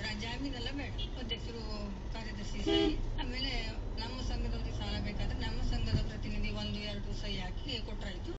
ಜಾಮೀನೆಲ್ಲ ಬೇಡ, ಅಧ್ಯಕ್ಷರು ಕಾರ್ಯದರ್ಶಿ ಸಹಿ, ಆಮೇಲೆ ನಮ್ಮ ಸಂಘದವರಿಗೆ ಸಾಲ ಬೇಕಾದ್ರೆ ನಮ್ಮ ಸಂಘದ ಪ್ರತಿನಿಧಿ 1-2 ಸಹಿ ಹಾಕಿ ಕೊಟ್ರಾಯ್ತು.